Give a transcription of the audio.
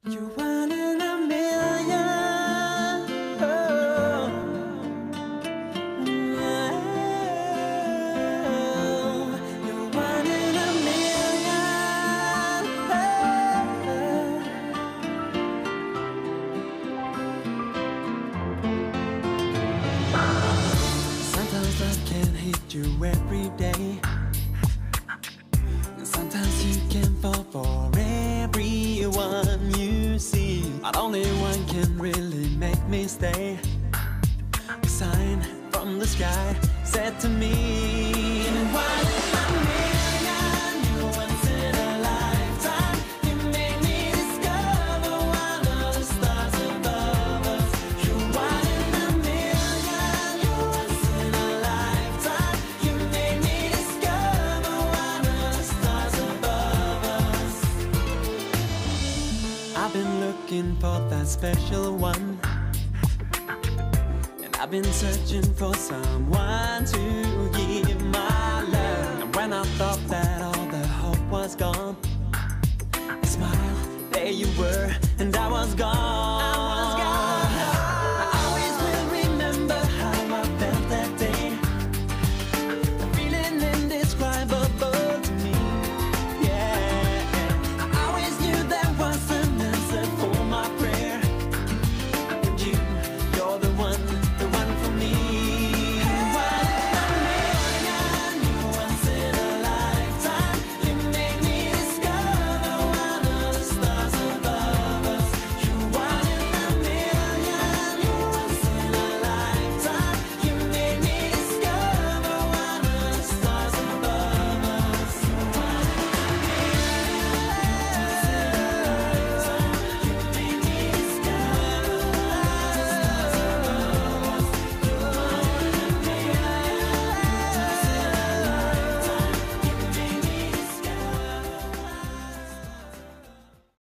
You're one in a million. Oh, you're one in a million. Sometimes love can hit you every day. Sometimes you can fall for everyone you see, but only one can really make me stay. A sign from the sky said to me, "One in a million, you're once in a lifetime. You made me discover one of the stars above us. You're one in a million, you're once in a lifetime. You made me discover one of the stars above us." I've been looking for that special one, and I've been searching for someone to give my love. And when I thought that all the hope was gone, I smiled, there you were, and I was gone.